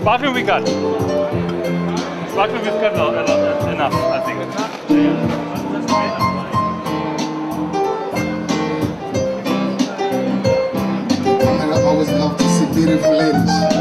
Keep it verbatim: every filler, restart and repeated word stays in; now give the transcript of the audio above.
Sparkling we got. Sparkling we've got enough, I think. I always love to see beautiful ladies.